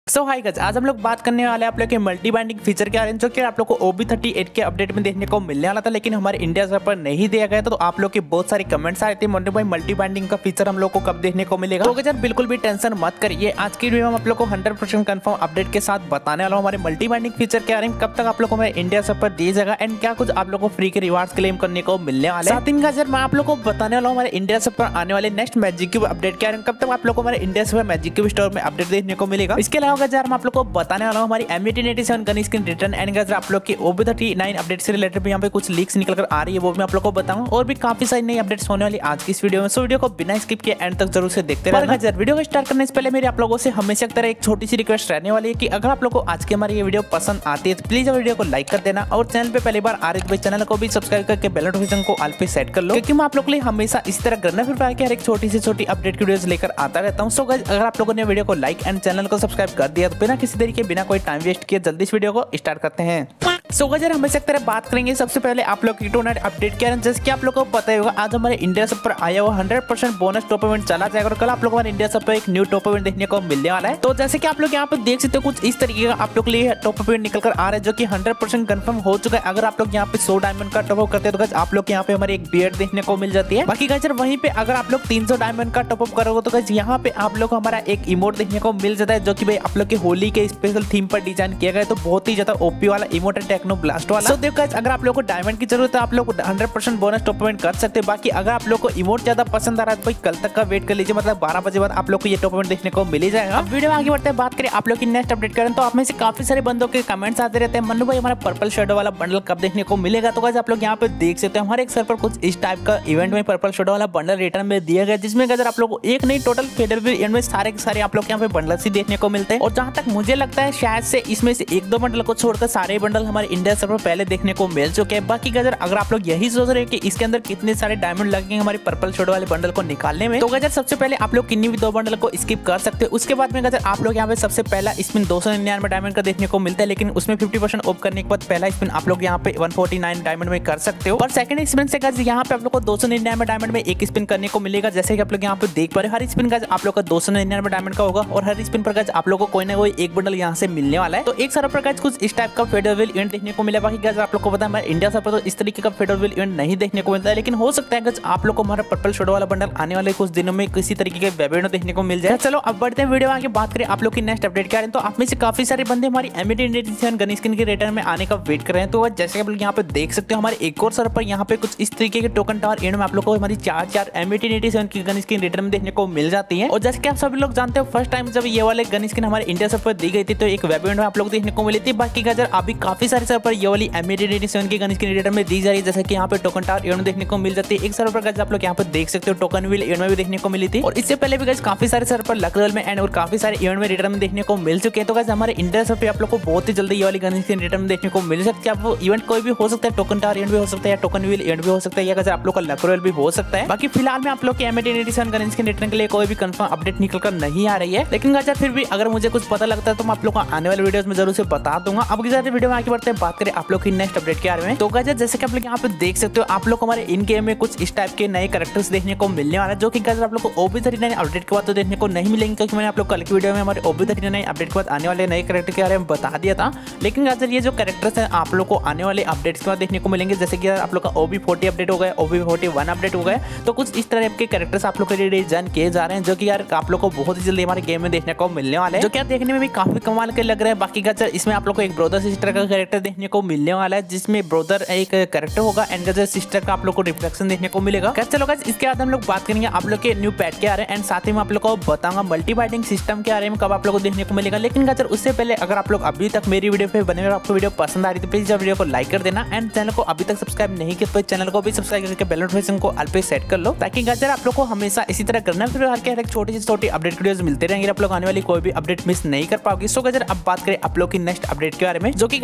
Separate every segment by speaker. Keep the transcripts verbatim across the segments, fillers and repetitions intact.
Speaker 1: सो hi guys, आज हम लोग बात करने वाले हैं आप लोग के मल्टी बाइंडिंग फीचर के बारे में, जो कि आप लोग को ओ बी थर्टी एट के अपडेट में देखने को मिलने वाला था, लेकिन हमारे इंडिया सर्वर पर नहीं दिया गया था। तो आप लोग के बहुत सारे कमेंट्स आए थे मोन्टू भाई मल्टी बाइंडिंग का फीचर हम लोग को कब देखने को मिलेगा। तो गाइस बिल्कुल भी टेंशन मत करिए, आज की वीडियो में हम आप लोग को हंड्रेड परसेंट कंफर्म अपडेट के साथ बताने वाला हूँ हमारे मल्टी बाइंडिंग फीचर के बारे में, कब तक आप लोग को हमारे इंडिया सर्वर पर दिया जाएगा एंड क्या कुछ आप लोग को फ्री के रिवार्ड्स क्लेम करने को मिलने वाले। साथ ही मैं आप लोग को बताने वाला हूँ हमारे इंडिया सर्वर पर आने वाले नेक्स्ट मैजिक क्यूब अपडेट के बारे में, कब तक आप लोग को हमारे India server magic cube store में अपडेट देखने को मिलेगा। इसके अलावा गाइस हम आप लोग को बताने वाला हूं हमारी M eighteen eighty seven gun skin return and guys आप लोग की O B thirty nine update से रिलेटेड भी यहां पे कुछ लीक्स निकल कर आ रही है, वो भी आप लोग को बताऊंगा। और भी काफी सारी नई अपडेट्स होने वाली आज की इस वीडियो में, सो वीडियो को बिना स्किप किए एंड तक जरूर से देखते रहना। गाइस वीडियो को स्टार्ट करने से पहले मेरी आप लोगों से हमेशा की तरह एक छोटी सी रिक्वेस्ट रहने वाली है कि अगर आप लोग को आज की हमारी ये वीडियो पसंद आती है तो प्लीज वीडियो को लाइक कर देना, और चैनल पे पहली बार आ रही है तो चैनल को भी सब्सक्राइब करके बेल नोटिफिकेशन को ऑल पे सेट कर लो, क्योंकि मैं आप लोग के लिए हमेशा इस तरह करना फिर पाए कि हर एक छोटी से छोटी अपडेट की वीडियोस लेकर आता रहता हूं। सो गाइस अगर आप लोगों ने वीडियो को लाइक एंड चैनल को सब्सक्राइब कर दिया तो बिना किसी तरीके बिना कोई टाइम वेस्ट किए जल्दी इस वीडियो को स्टार्ट करते हैं। सो गाइस हम इस तरह बात करेंगे सबसे पहले आप लोग की टू नाइट अपडेट के बारे, जैसे कि आप लोग को पता ही होगा आज हमारे इंडिया सब पर आया हुआ hundred percent bonus top event चला जाएगा, और कल आप लोग हमारे इंडिया सब पर एक न्यू टॉप इवेंट देखने को मिलने वाला है। तो जैसे कि आप लोग यहाँ पे देख सकते हो कुछ इस तरीके का आप लोग के लिए टॉप इवेंट निकल कर आ रहा है, जो कि हंड्रेड परसेंट कंफर्म हो चुका है। अगर आप लोग यहाँ पे सौ डायमंड का टॉप अप करते हैं तो गाइस आप लोग यहाँ पे हमारी एक बियर्ड देखने को मिल जाती है। बाकी गाइस वहीं पे अगर आप लोग तीन सौ डायमंड का टॉप अप करोगे तो गाइस यहाँ पे आप लोग हमारा एक इमोट देखने को मिल जाता है, जो कि भाई आप लोग के होली के स्पेशल थीम पर डिजाइन किया गया है। तो बहुत ही ज्यादा ओपी वाला इमोट है, टेक्नो ब्लास्ट वाला। देखो गाइस अगर आप लोग को डायमंड की जरूरत है आप लोग hundred percent bonus top event कर सकते हैं। बाकी अगर आप लोग को इमोट ज्यादा पसंद आ रहा है तो भाई कल तक का वेट कर लीजिए, मतलब बारह बजे बाद आप लोग को ये टॉप इवेंट देखने को मिल जाएगा। अब वीडियो में आगे बढ़ते हैं, बात करें आप लोग की नेक्स्ट अपडेट करें तो आप में से काफी सारे बंदों के कमेंट्स आते रहते हैं मन्नू भाई हमारा पर्पल शेडो वाला बंडल कब देखने को मिलेगा। तो गाइस आप लोग यहाँ पे देख सकते हैं हमारे एक सर पर कुछ इस टाइप का इवेंट में पर्पल शेडो वाला बंडल रिटर्न में दिया गया, जिसमें गाइस आप लोग को एक नहीं टोटल फेडरल में सारे के सारे आप लोग यहाँ पे बंडल ही देखने को मिलते हैं। और जहां तक मुझे लगता है शायद से इसमें से एक दो बंडल को छोड़कर सारे बंडल हमारे इंडिया सर्वर पहले देखने को मिल चुके हैं। बाकी गाइस अगर आप लोग यही सोच रहे हैं कि इसके अंदर कितने सारे डायमंड लगेंगे हमारे पर्पल शेडो वाले बंडल को निकालने में, तो गाइस सबसे पहले आप लोग किन्हीं भी दो बंडल को स्किप कर सकते हैं। उसके बाद में गाइस आप लोग यहाँ पे सबसे पहला स्पिन दो सौ निन्यानवे डायमंड का देखने को मिलता है, लेकिन उसमें फिफ्टी परसेंट ऑफ करने के बाद पहला स्पिन आप लोग यहाँ पे वन फोर्टी नाइन डायमंड में कर सकते हो। और सेकंड स्पिन से गाइस यहाँ पे आप लोग को दो सौ निन्यानवे डायमंड में एक स्पिन करने को मिलेगा, जैसे कि आप लोग यहाँ पे देख पा रहे हर स्पिन गाइस आप लोग का दो सौ निन्यानवे डायमंड का होगा, और हर स्पिन पर गाइस आप लोग को कोई ना कोई एक बंडल यहाँ से मिलने वाला है। तो एक सर्वर पर गाइस कुछ इस टाइप का फेडरल इवेंट देखने को मिला। बाकी गाइस आप लोग को पता है इंडिया सर्वर पर तो इस तरीके का फेडरल इवेंट नहीं देखने को मिलता है, लेकिन हो सकता है गाइस आप लोग को हमारा पर्पल शेडो वाला बंडल आने वाले कुछ दिनों में किसी तरीके के वेब इवेंट देखने को मिल जाए। चलो अब बढ़ते हैं वीडियो में आगे, बात करें आप लोग की नेक्स्ट अपडेट क्या है। तो आप में से काफी सारे बंदे हमारी M eighteen eighty seven gun skin के रिटर्न में आने का वेट कर रहे हैं। तो जैसे आप लोग यहाँ पे देख सकते हो हमारे एक और सर्वर पर यहाँ पे कुछ इस तरीके के टोकन टावर एंड में आप लोग को हमारी चार चार एम एटीन एटी सेवन की गन स्किन रिटर्न में देखने को मिल जाती है। और जैसे कि आप सभी लोग जानते हो फर्स्ट टाइम जब ये वाले गन स्किन हमारे इंडिया सर्वर पर दी गई थी तो एक वेब इवेंट में आप लोग देखने को मिली थी। बाकी गाइस अभी काफी सारे सर्वर पर ये वाली एम एटीन एटी सेवन की गन स्किन रिटर्न में दी जा रही है, जैसे कि यहाँ पे टोकन टावर इवेंट देखने को मिल जाती है। एक सर्वर पर गाइस आप लोग यहाँ पे देख सकते हो टोकन व्हील इवेंट में भी देखने को मिली थी, और इससे पहले भी गाइस काफी सारे सर्वर पर लकरल में एंड और काफी सारे इवेंट में रिटर्न में देखने को मिल चुके हैं। तो गाइस हमारे इंडिया सर्वर पे आप लोग को बहुत ही जल्दी ये वाली गन स्किन रिटर्न में देखने को मिल सकती है। अब वो इवेंट कोई भी हो सकता है, टोकन टावर इवेंट भी हो सकता है, या टोकन व्हील इवेंट भी हो सकता है, या गाइस आप लोग का लकरल भी हो सकता है। बाकी फिलहाल में आप लोग के M eighteen eighty seven gun skin return के लिए कोई भी कंफर्म अपडेट निकल कर नहीं आ रही है, लेकिन गाइस फिर भी अगर मुझे कुछ पता लगता है तो मैं आप लोग को आने वाले वीडियोस में जरूर से बता दूंगा। अब की वीडियो में आगे बढ़ते हैं, बात करें आप लोग की नेक्स्ट अपडेट के बारे में। तो गाइस जैसे कि आप लोग यहाँ पे देख सकते हो आप लोग हमारे इन गेम में कुछ इस टाइप के नए कैरेक्टर्स देखने को मिलने वाला है, जो कि गाइस आप लोग को O B thirty nine update के बाद तो देखने को नहीं मिलेंगे, क्योंकि मैंने आप लोग कल की वीडियो में हमारे O B thirty nine update के बाद आने वाले नए कैरेक्टर के बारे में बता दिया था। लेकिन गाइस ये जो कैरेक्टर्स हैं आप लोग को आने वाले अपडेट्स के बाद देखने को मिलेंगे, जैसे कि आप लोग का ओ बी फोर्टी अपडेट हो गया, O B forty one update हो गया। तो कुछ इस तरह के कैरेक्टर्स आप लोग के लिए डिजाइन किए जा रहे हैं, जो कि यार आप लोग को बहुत ही जल्दी हमारे गेम में देखने को मिलने वाले हैं, जो कि देखने में भी काफी कमाल के लग रहे हैं। बाकी गाइस इसमें आप लोग को एक ब्रदर सिस्टर का कैरेक्टर देखने को मिलने वाला है, जिसमें ब्रदर एक कैरेक्टर होगा एंड गाइस सिस्टर का आप लोग को रिफ्लेक्शन देखने को मिलेगा। चलो गाइस इसके बाद हम लोग बात करेंगे आप लोग के न्यू पैट के बारे में, एंड साथ ही मैं आप लोग को बताऊंगा मल्टी बाइंडिंग सिस्टम के बारे में कब आप लोग को देखने को मिलेगा। लेकिन गाइस उससे पहले अगर आप लोग अभी तक मेरी वीडियो पे बने हुए आपको वीडियो पसंद आ रही है तो प्लीज वीडियो को लाइक कर देना, एंड चैनल को अभी तक सब्सक्राइब नहीं किया तो चैनल को भी सब्सक्राइब करके बेल नोटिफिकेशन को ऑल पे सेट कर लो, ताकि गाइस आप लोग को हमेशा इसी तरह करना फिर हर के हर एक छोटी से छोटी अपडेट वीडियोस मिलते रहेंगे, आप लोग आने वाली कोई भी अपडेट मिस नहीं कर पाओगे। सो गाइस अब बात करें आप लोग की नेक्स्ट अपडेट के बारे में, जो कि गाइस आप लोग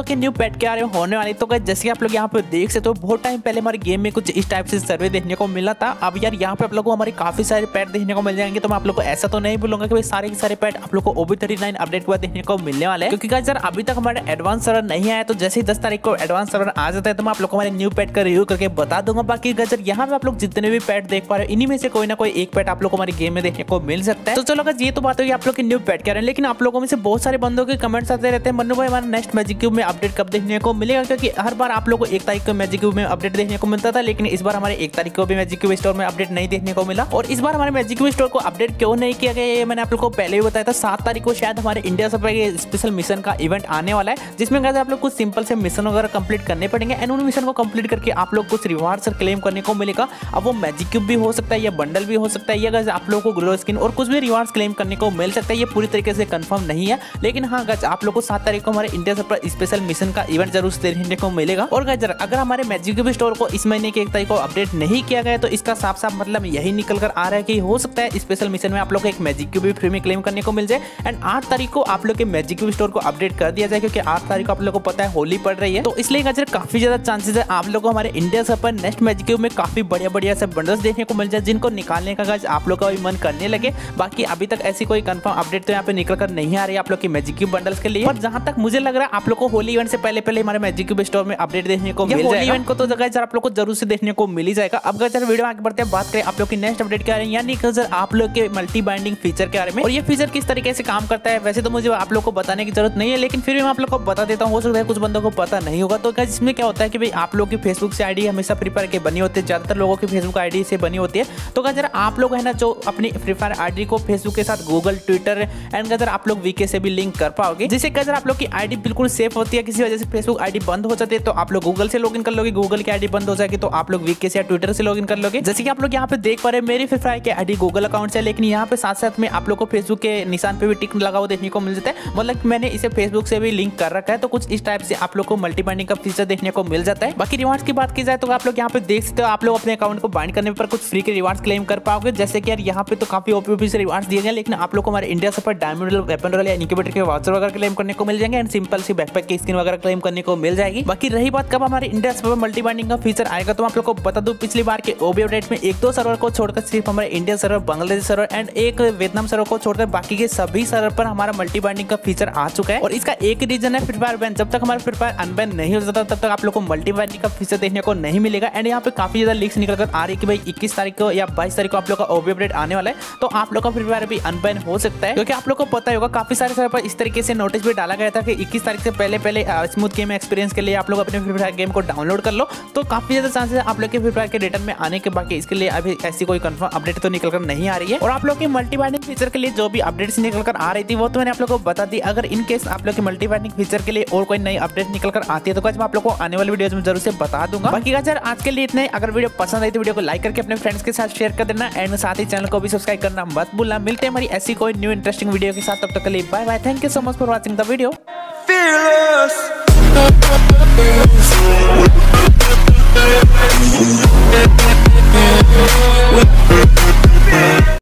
Speaker 1: के न्यू पैट के आ रहे होने वाली। तो गाइस जैसे आप लोग यहाँ पे देख सकते हो बहुत टाइम पहले हमारे गेम में कुछ इस टाइप से सर्वे देखने को मिला था। अब यार यहाँ पे आप लोगों को हमारे काफी सारे पैट देखने को मिल जाएंगे। तो मैं आप लोग को ऐसा तो नहीं बोलूंगा कि भाई सारे के सारे पैट आप लोग को ओबी थर्टी नाइन अपडेट के बाद देखने को मिलने वाले हैं, क्योंकि गाइस यार अभी तक हमारे एडवांस सर्वर नहीं आया। तो जैसे ही दस तारीख को एडवांस सर्वर आ जाता है तो मैं आप लोग को हमारे न्यू पैट का रिव्यू करके बता दूंगा। बाकी गाइस यहाँ पे आप लोग जितने भी पैट देख पा रहे हो इन्हीं में से कोई ना कोई एक पैट आप लोग को हमारे गेम में देखने को मिल सकता है। तो चलो गाइस ये तो बात होगी आप लोग के न्यू पैट क्या रहे हैं, लेकिन आप लोगों में से बहुत सारे बंदों के कमेंट्स आते रहते हैं मन्नू भाई हमारा नेक्स्ट मैजिक क्यूब में अपडेट कब देखने को मिलेगा, क्योंकि हर बार आप लोग को एक तारीख को मैजिक क्यूब में अपडेट देखने को मिलता था, लेकिन इस बार हमारे एक तारीख को भी मैजिक क्यूब स्टोर में अपडेट नहीं देखने को मिला। और इस बार हमारे मैजिक क्यूब स्टोर को अपडेट क्यों नहीं किया गया ये मैंने आप लोग को पहले ही बताया था। सात तारीख को शायद हमारे इंडिया सर्वर के स्पेशल मिशन का इवेंट आने वाला है, जिसमें गाइस आप लोग कुछ सिंपल से मिशन वगैरह कंप्लीट करने पड़ेंगे एंड उन मिशन को कंप्लीट करके आप लोग कुछ रिवार्ड्स क्लेम करने को मिलेगा। अब वो मैजिक क्यूब भी हो सकता है या बंडल भी हो सकता है या गाइस आप लोग को ग्लो स्किन और कुछ भी रिवार्ड्स क्लेम करने को मिल सकता है। ये पूरी तरीके से कंफर्म नहीं है, लेकिन हाँ गाइस आप लोग को सात तारीख को हमारे इंडिया सर्वर पर स्पेशल मिशन का इवेंट जरूर देखने को मिलेगा। और गाइस अगर हमारे मैजिक क्यूब स्टोर को इस महीने की एक तारीख को अपडेट नहीं किया गया तो इसका साफ साफ मतलब यही निकल कर आ रहा है कि हो सकता है स्पेशल मिशन में आप लोग को एक मैजिक क्यूब भी फ्री में क्लेम करने को मिल जाए एंड आठ तारीख को आप लोग के मैजिक क्यूब स्टोर को अपडेट कर दिया जाए, क्योंकि आठ तारीख को आप लोग को पता है होली पड़ रही है। तो इसलिए गाइस काफी ज्यादा चांसेस है आप लोग को हमारे इंडिया सर्वर पर नेक्स्ट मैजिक क्यूब में काफी बढ़िया बढ़िया से बंडल्स देखने को मिल जाए, जिनको निकालने का गाइस आप लोग का भी मन करने लगे। बाकी अभी तक ऐसी कोई कंफर्म अपडेट तो यहाँ पे निकल कर नहीं आ रही है आप लोग की मैजिक क्यूब बंडल्स के लिए, पर जहां तक मुझे लग रहा है आप लोग को होली इवेंट से पहले पहले हमारे मैजिक क्यूब स्टोर में अपडेट देखने को मिल जाएगा। इवेंट को तो गाइस आप लोग को जरूर से देखने को मिल ही जाएगा। अब गाइस वीडियो आगे बढ़ते हैं, बात करें आप लोग की नेक्स्ट अपडेट क्या है, यानी कि आप लोग के मल्टी बाइंडिंग फीचर के बारे में और ये फीचर किस तरीके से काम करता है। वैसे तो मुझे आप लोग को बताने की जरूरत नहीं है, लेकिन फिर भी मैं आप लोग को बता देता हूँ, हो सकता है कुछ बंदों को पता नहीं होगा। तो गाइस इसमें क्या होता है कि भाई आप लोग की फेसबुक से आईडी हमेशा फ्री फायर के बनी होती है, ज्यादातर लोगों की फेसबुक आईडी से बनी होती है। तो गाइस आप लोग है ना जो अपनी फ्री फायर आईडी को फेसबुक के साथ गूगल ट्विटर एंड गाइस आप लोग वीके से भी लिंक कर पाओगे, जिससे गाइस आप लोग की आईडी बिल्कुल सेफ होती है। किसी वजह से फेसबुक आईडी बंद हो जाती है तो आप लोग गूगल से लॉगिन कर लोगे, गूगल की आईडी बंद हो जाएगी तो आप लोग वीके से या ट्विटर से लॉगिन कर लोगे। जैसे कि आप लोग यहाँ पे देख पा रहे हैं मेरी फ्री फायर की आईडी गूगल अकाउंट से, लेकिन यहाँ पे साथ साथ में आप लोग को फेसबुक के निशान पे भी टिक लगा हुआ देखने को मिल जाता है, मतलब मैंने इसे फेसबुक से भी लिंक कर रखा है। तो कुछ इस टाइप से आप लोग को मल्टी बाइंडिंग का फीचर देखने को मिल जाता है। बाकी रिवार्ड्स की बात की जाए तो आप लोग यहाँ पे देख सकते हो आप लोग अपने अकाउंट को बाइंड करने पर कुछ फ्री के रिवार्ड्स क्लेम कर पाओगे। जैसे कि यार यहाँ पे तो काफी ओपी ओपी से रिवार्ड्स दिए गए, लेकिन आप लोग को हमारे इंडिया से पर डायमंड वेपन रॉयल या इनक्यूबेटर के वाउचर वगैरह क्लेम करने को मिल जाएंगे एंड सिंपल सी बैकपैक की स्किन वगैरह क्लेम करने को मिल जाएगी। बाकी रही बात कब हमारे इंडिया से मल्टी बाइंडिंग का फीचर आएगा, तो आप लोग को बता दूं पिछली बार के ओबी अपडेट में एक दो सर्वर को छोड़कर सिर्फ हमारे Indian server, Bangladesh server and एक वियतनाम सर्वर को छोड़कर बाकी के सभी सर्वर पर हमारा मल्टी बाइंडिंग का फीचर आ चुका है। और इसका एक रीजन है फ्री फायर बैन। जब तक हमारा फ्री फायर अनबैन नहीं हो जाता तब तक आप लोग को मल्टी बाइंडिंग का फीचर देखने को नहीं मिलेगा। एंड यहाँ पे काफी ज्यादा लीक्स निकल कर आ रही है कि भाई इक्कीस तारीख को या बाईस तारीख को आप लोग का ओबी अपडेट आने वाला है, तो आप लोग का फ्री फायर भी अनबैन हो सकता है, क्योंकि आप लोग को पता होगा काफी सारे सर्वर पर इस तरीके से नोटिस भी डाला गया था कि इक्कीस तारीख से पहले पहले स्मूथ गेम एक्सपीरियंस के लिए आप लोग अपने फ्री फायर गेम को डाउनलोड कर लो। तो काफी ज्यादा चांसेस है आप लोग के फ्री फायर के रिटर्न में आने के, बाकी इसके लिए अभी ऐसी कोई कंफर्म अपडेट तो निकल कर नहीं आ रही है। और आप लोग के मल्टी बाइंडिंग फीचर के लिए जो भी अपडेट्स निकल कर आ रही थी वो तो मैंने आप लोग को बता दी। अगर इन केस आप लोग के मल्टी बाइंडिंग फीचर के लिए और कोई नई अपडेट निकल कर आती है तो मैं आप लोग को आने वाली वीडियोस में जरूर से बता दूंगा। बाकी यार आज के लिए इतने। अगर वीडियो पसंद आई तो वीडियो को लाइक करके अपने फ्रेंड्स के साथ शेयर कर देना एंड साथ ही चैनल को भी सब्सक्राइब करना मत भूलना। मिलते हैं हमारी ऐसी कोई न्यू इंटरेस्टिंग वीडियो के साथ, तब तक के लिए bye bye. Thank you so much for watching the video.